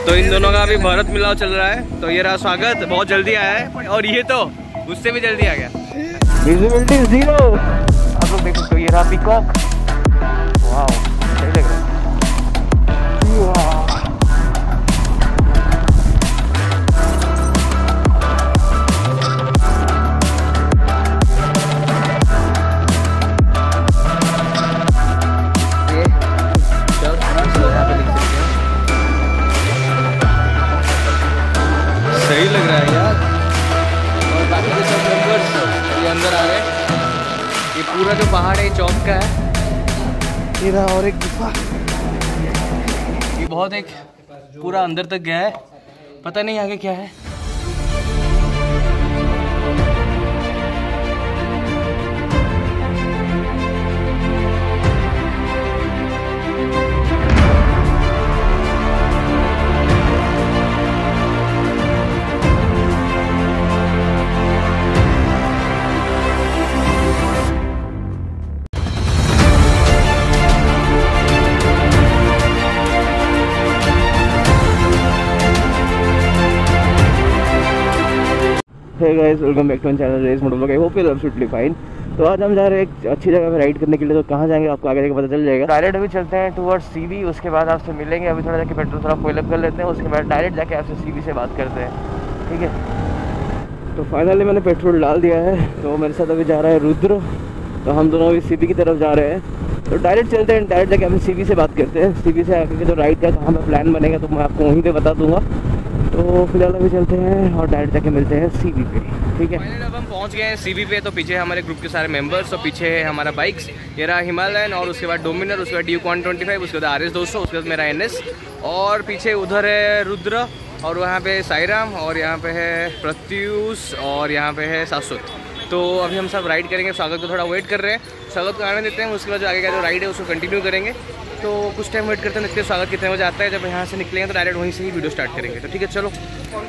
तो इन दोनों का अभी भारत मिलाव चल रहा है। तो ये रहा स्वागत, बहुत जल्दी आया है और ये तो उससे भी जल्दी आ गया। विजिबिलिटी 0। आप लोग देख सकते हो, ये रहा पीकॉक। वाओ, सही लग रहा है। सही लग रहा है यार। और बाकी के सब मेंबर्स ये अंदर आ गए। ये पूरा जो पहाड़ है चौक का है। ये रहा और एक गुफा, ये बहुत एक पूरा अंदर तक गया है, पता नहीं आगे क्या है। Hey guys, welcome back to my channel Race Motovlog. I hope you're absolutely fine. तो आज हम जा रहे हैं एक अच्छी जगह पे राइड करने के लिए। तो कहाँ जाएंगे आपको आगे जाके पता चल जाएगा। डायरेक्ट अभी चलते हैं टूवर्ड्स सीबी, उसके बाद आपसे मिलेंगे। अभी थोड़ा जाके पेट्रोल थोड़ा फुल अप कर लेते हैं, उसके बाद डायरेक्ट जाके आपसे सीबी से बात करते हैं, ठीक है। तो फाइनली मैंने पेट्रोल डाल दिया है। तो मेरे साथ अभी जा रहा है रुद्र। तो हम दोनों अभी सीबी की तरफ जा रहे हैं। तो डायरेक्ट चलते हैं, डायरेक्ट जाके हम सीबी से बात करते हैं। सीबी से आगे जो राइड का कहाँ पर प्लान बनेगा तो मैं आपको वहीं पर बता दूँगा। तो फिलहाल अभी चलते हैं और डायरेक्ट जाके मिलते हैं सीबी पे, ठीक है। फाइनली अब हम पहुंच गए हैं सीबी पे। तो पीछे हमारे ग्रुप के सारे मेंबर्स और पीछे है हमारा बाइक्स। ये रहा हिमालयन और उसके बाद डोमिनर, उसके बाद ड्यूक 125, उसके बाद RS 200, उसके बाद मेरा NS और पीछे उधर है रुद्र और वहाँ पे साईराम और यहाँ पे है प्रत्यूष और यहाँ पे है शाश्वत। तो अभी हम सब राइड करेंगे। स्वागत को थोड़ा वेट कर रहे हैं, स्वागत को आने देते हैं। उसके बाद जो आगे का जो राइड है उसको कंटिन्यू करेंगे। तो कुछ टाइम वेट करते हैं, देखते हैं स्वागत कितने बजे आता है। जब यहाँ से निकलेंगे तो डायरेक्ट वहीं से ही वीडियो स्टार्ट करेंगे। तो ठीक है, चलो।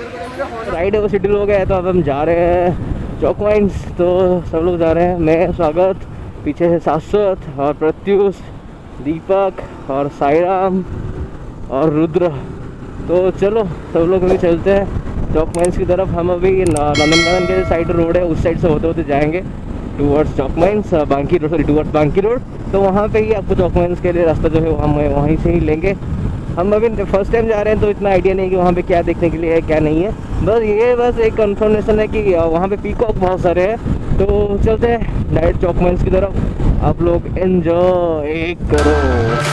राइड है वो शेड्यूल हो गया है। तो अब हम जा रहे हैं चौक माइंस। तो सब लोग जा रहे हैं, मैं, स्वागत, पीछे से शाश्वत और प्रत्यूष, दीपक और साईराम और रुद्र। तो चलो सब लोग अभी चलते हैं चौक माइंस की तरफ। हम अभी नंदनकानन के साइड रोड है उस साइड से होते होते जाएंगे towards Chowk mines, Banki road, sorry towards Banki road. तो वहाँ पे ही आपको चौक माइंस के लिए रास्ता जो है हम वहीं से ही लेंगे। हम अभी फर्स्ट टाइम जा रहे हैं तो इतना आइडिया नहीं कि वहाँ पे क्या देखने के लिए है क्या नहीं है। बस एक कंफर्मेशन है कि वहाँ पे पीकॉक बहुत सारे हैं। तो चलते हैं डायरेक्ट चौक माइंस की तरफ। आप लोग एंजॉय करो।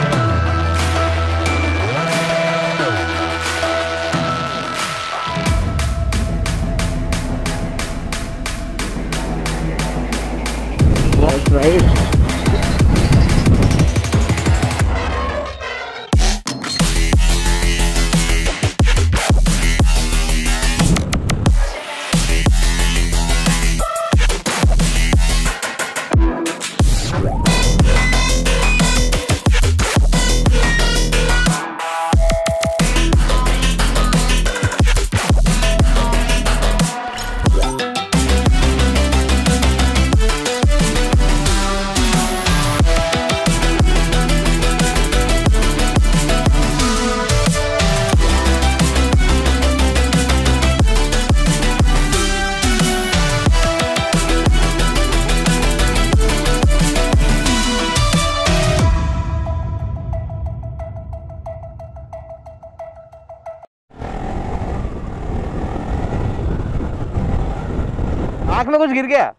Right. आँख में कुछ गिर गया?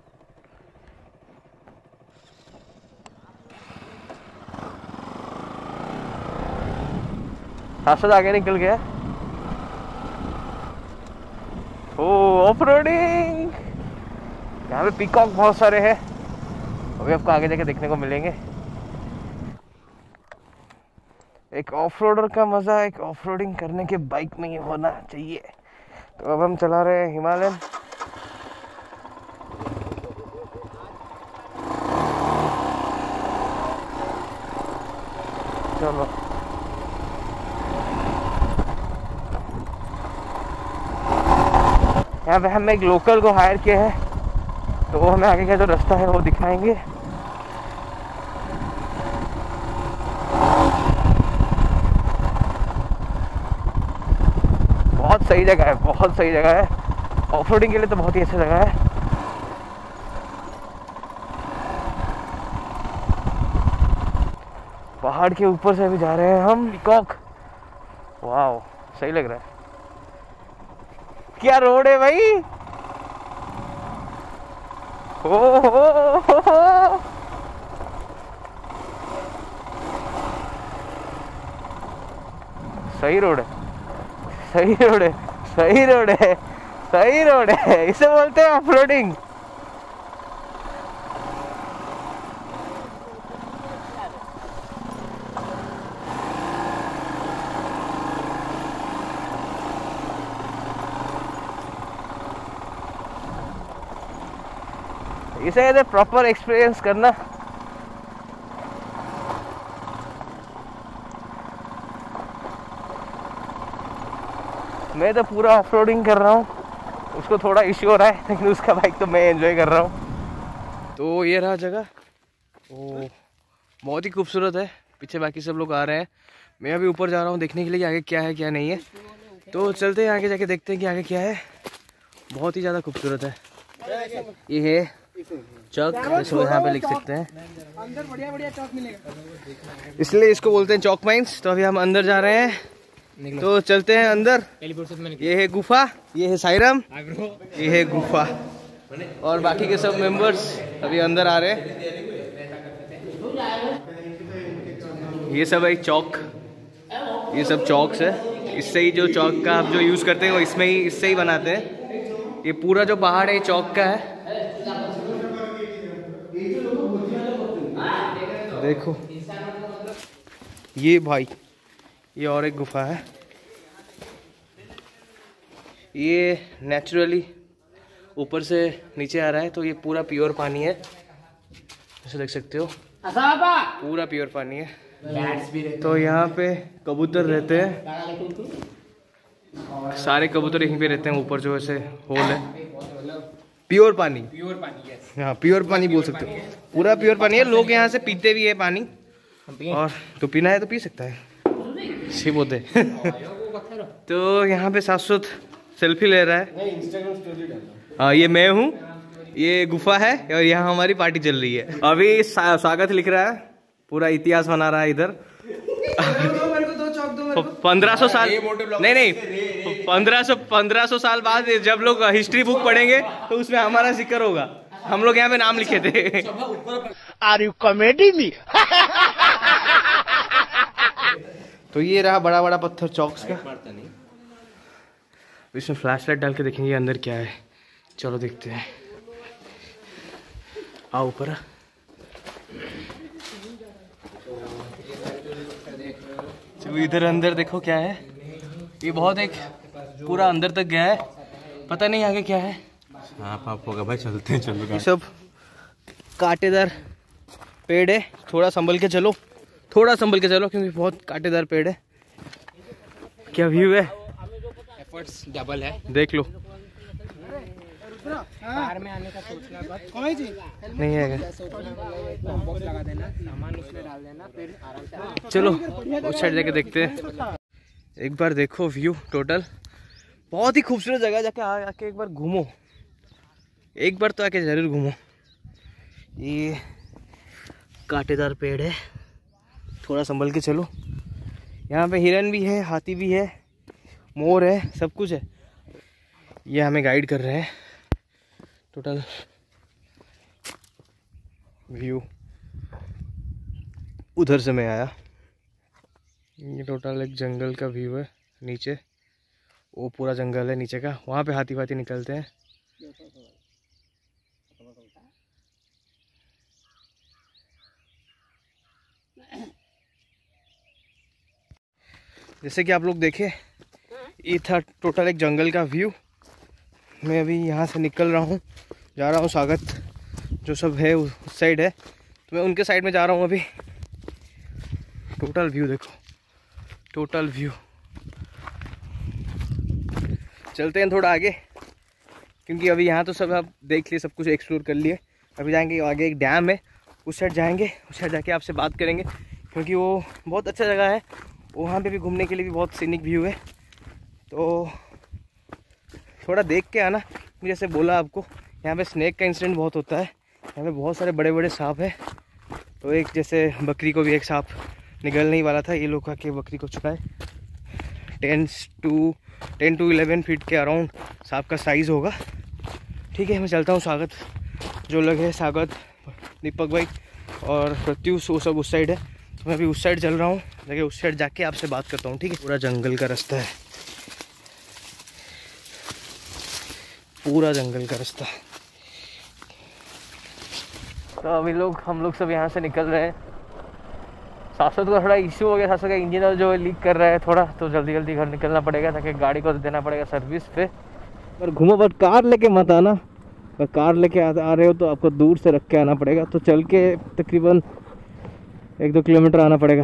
शाश्वत आगे निकल गया। Oh off roading. यहाँ पे पीकॉक बहुत सारे हैं, अभी आपको आगे जाके देखने को मिलेंगे। एक ऑफ रोडर का मजा एक ऑफ रोडिंग करने के बाइक में ही होना चाहिए। तो अब हम चला रहे हैं हिमालयन। चलो यहाँ पे हम एक लोकल को हायर किया है, तो वो हमें आगे का जो रास्ता है वो दिखाएंगे। बहुत सही जगह है, बहुत सही जगह है। ऑफ रोडिंग के लिए तो बहुत ही अच्छा जगह है। पहाड़ के ऊपर से अभी जा रहे हैं हम पीकॉक। वाह सही लग रहा है। क्या रोड है भाई। हो। सही रोड है, सही रोड है, सही रोड है, सही रोड है। इसे बोलते हैं ऑफ रोडिंग। इसे कहते प्रॉपर एक्सपीरियंस करना। मैं तो पूरा ऑफ रोडिंग कर रहा हूँ, उसको थोड़ा इश्यू हो रहा है, लेकिन उसका बाइक तो मैं एंजॉय कर रहा हूँ। तो ये रहा जगह, ओ बहुत ही खूबसूरत है। पीछे बाकी सब लोग आ रहे हैं, मैं अभी ऊपर जा रहा हूँ देखने के लिए आगे क्या है क्या नहीं है। तो चलते हैं आगे जाके देखते हैं कि आगे क्या है। बहुत ही ज़्यादा खूबसूरत है। ये है चौक, इसको यहाँ पे लिख सकते हैं, अंदर बढ़िया बढ़िया चौक मिलेगा, इसलिए इसको बोलते हैं चौक माइंस। तो अभी हम अंदर जा रहे हैं, तो चलते हैं अंदर। ये है गुफा, ये है साईराम, ये है गुफा, और बाकी के सब मेंबर्स अभी अंदर आ रहे हैं। ये सब है चौक, ये सब चौक्स है। इससे ही जो चौक का आप जो यूज़ करते हैं वो इसमें ही, इससे ही बनाते हैं। ये पूरा जो पहाड़ है ये चौक का है। देखो ये भाई, ये और एक गुफा है। ये नेचुरली ऊपर से नीचे आ रहा है, तो ये पूरा प्योर पानी है, ऐसे देख सकते हो, पूरा प्योर पानी है। तो यहाँ पे कबूतर रहते हैं, सारे कबूतर यहीं पे रहते हैं ऊपर, जो ऐसे होल है। प्योर पानी, हाँ प्योर पानी बोल सकते हो, पूरा प्योर पानी है। लोग यहाँ से पीते भी है पानी, और तो पीना है तो पी सकता है, सी बोलते। तो यहाँ पे शाश्वत सेल्फी ले रहा है। हाँ ये मैं हूँ, ये गुफा है, और यहाँ हमारी पार्टी चल रही है। अभी स्वागत लिख रहा है, पूरा इतिहास बना रहा है इधर। 1500 साल नहीं 1500 साल बाद जब लोग हिस्ट्री बुक पढ़ेंगे तो उसमें हमारा जिक्र होगा। हम लोग यहाँ पे नाम लिखे थे। Are you comedy me. तो ये रहा बड़ा बड़ा पत्थर चौक्स का। इसमें फ्लैशलाइट डाल के देखेंगे अंदर क्या है। चलो देखते हैं, आओ ऊपर। तो इधर अंदर देखो क्या है। ये बहुत एक पूरा अंदर तक गया है, पता नहीं आगे क्या है। हाँ पाप होगा भाई, चलते हैं चलो। ये सब कांटेदार पेड़ है, थोड़ा संभल के चलो, थोड़ा संभल के चलो, क्योंकि बहुत कांटेदार पेड़ है। क्या व्यू है, एफर्ट्स डबल है, देख लो। कार में आने का सोचना बस नहीं है बॉक्स लगा देना, सामान उसमें डाल देना, फिर आराम से। चलो उस साइड जाके देखते हैं। एक बार देखो व्यू टोटल, बहुत ही खूबसूरत जगह। जाके आके एक बार घूमो, एक बार तो आके जरूर घूमो। ये कांटेदार पेड़ है, थोड़ा संभल के चलो। यहाँ पे हिरन भी है, हाथी भी है, मोर है, सब कुछ है। ये हमें गाइड कर रहे हैं। टोटल व्यू उधर से मैं आया। ये टोटल एक जंगल का व्यू है। नीचे वो पूरा जंगल है नीचे का, वहाँ पे हाथी वाथी निकलते हैं। जैसे कि आप लोग देखे, ये था टोटल एक जंगल का व्यू। मैं अभी यहाँ से निकल रहा हूँ, जा रहा हूँ स्वागत जो सब है उस साइड है, तो मैं उनके साइड में जा रहा हूँ अभी। टोटल व्यू देखो, टोटल व्यू। चलते हैं थोड़ा आगे, क्योंकि अभी यहाँ तो सब आप देख लिए, सब कुछ एक्सप्लोर कर लिए। अभी जाएंगे आगे, एक डैम है, उस साइड जाएंगे, उस साइड जाके आपसे बात करेंगे, क्योंकि वो बहुत अच्छा जगह है। वहाँ पे भी घूमने के लिए भी बहुत सीनिक व्यू है। तो थोड़ा देख के आना, जैसे बोला आपको यहाँ पे स्नेक का इंसिडेंट बहुत होता है। यहाँ पे बहुत सारे बड़े बड़े सांप है। तो एक जैसे बकरी को भी एक सांप निगलने ही वाला था, ये लोग आके बकरी को छुड़ाए। 10 to 11 फीट के अराउंड सांप का साइज़ होगा। ठीक है, मैं चलता हूँ। स्वागत जो लोग है, स्वागत, दीपक भाई और प्रत्युष, वो सब उस साइड है। तो मैं अभी उस साइड चल रहा हूँ, लेकिन उस साइड जाके आपसे बात करता हूँ। ठीक है, पूरा जंगल का रास्ता है, पूरा जंगल का रास्ता। तो अभी हम लोग सब यहाँ से निकल रहे हैं। शाश्वत को थोड़ा इश्यू हो गया, शाश्वत का इंजन जो लीक कर रहा है थोड़ा, तो जल्दी जल्दी घर निकलना पड़ेगा, ताकि गाड़ी को देना पड़ेगा सर्विस पे। पर घूमो, बट कार लेके मत आना। अगर कार लेके आ रहे हो तो आपको दूर से रख के आना पड़ेगा। तो चल के तकरीबन 1-2 किलोमीटर आना पड़ेगा।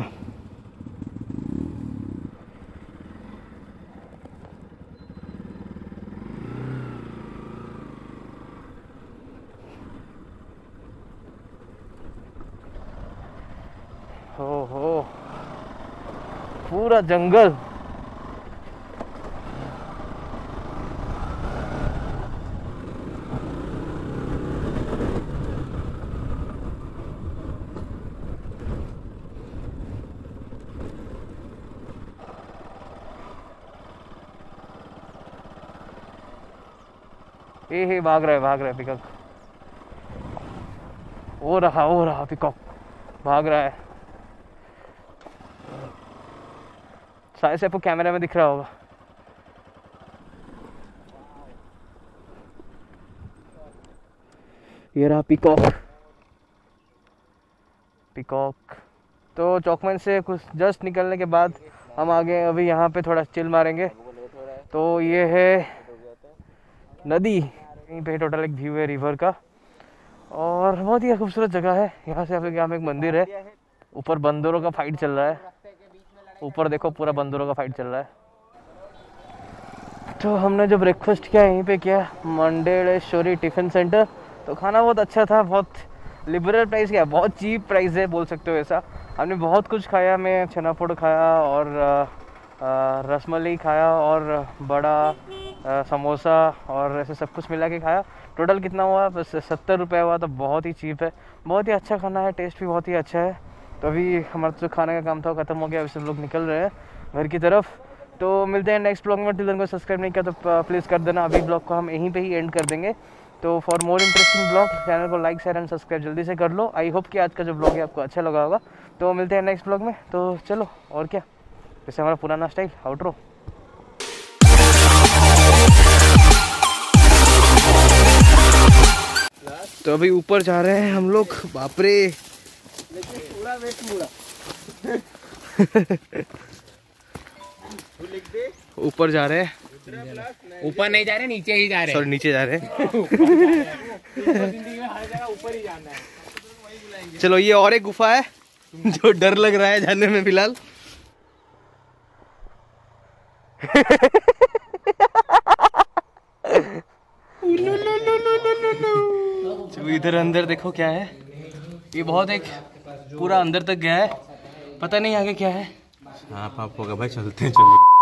हो पूरा जंगल। ये भाग रहा है पिकॉक। वो रहा पिकॉक, भाग रहा है। शायद से आपको कैमरा में दिख रहा होगा। ये रहा पिकॉक। तो चौकमन से कुछ जस्ट निकलने के बाद हम आगे अभी यहाँ पे थोड़ा चिल मारेंगे। तो ये है नदी, यहीं पे टोटल एक व्यू है रिवर का, और बहुत ही खूबसूरत जगह है। यहाँ से यहाँ पे एक मंदिर है, ऊपर बंदरों का फाइट चल रहा है। ऊपर देखो, पूरा बंदरों का फाइट चल रहा है। तो हमने जो ब्रेकफास्ट किया यहीं पे किया, मंडेश्वरी टिफिन सेंटर। तो खाना बहुत अच्छा था, बहुत लिबरल प्राइस का, बहुत चीप प्राइस है बोल सकते हो ऐसा। हमने बहुत कुछ खाया। मैं चना पोड़ खाया और रसमलाई खाया और बड़ा समोसा और ऐसे सब कुछ मिला के खाया। टोटल कितना हुआ? बस 70 रुपये हुआ। तो बहुत ही चीप है, बहुत ही अच्छा खाना है, टेस्ट भी बहुत ही अच्छा है। तो अभी हमारा जो खाने का काम था वो ख़त्म हो गया, अभी सब लोग निकल रहे हैं घर की तरफ। तो मिलते हैं नेक्स्ट ब्लॉग में। टिल को सब्सक्राइब नहीं किया तो प्लीज़ कर देना। अभी ब्लॉग को हम यहीं पे ही एंड कर देंगे। तो for more interesting blog, channel को लाइक, शेयर एंड सब्सक्राइब जल्दी से कर लो। आई होप कि आज का जो ब्लॉग है आपको अच्छा लगा होगा। तो मिलते हैं नेक्स्ट ब्लॉग में। तो चलो, और क्या, जैसे हमारा पुराना स्टाइल आउटरो। तो अभी ऊपर जा रहे हैं हम लोग। बाप रे, पूरा वेट मुड़ा। ऊपर जा रहे हैं। ऊपर नहीं जा रहे, नीचे ही जा रहे हैं। सॉरी, नीचे जा रहे हैं। जिंदगी में हर जगह ऊपर ही जाना है। चलो, ये और एक गुफा है जो डर लग रहा है जाने में फिलहाल। तो इधर अंदर देखो क्या है। ये बहुत एक पूरा अंदर तक गया है, पता नहीं आगे क्या है। हाँ पाप होगा भाई, चलते हैं, चलो।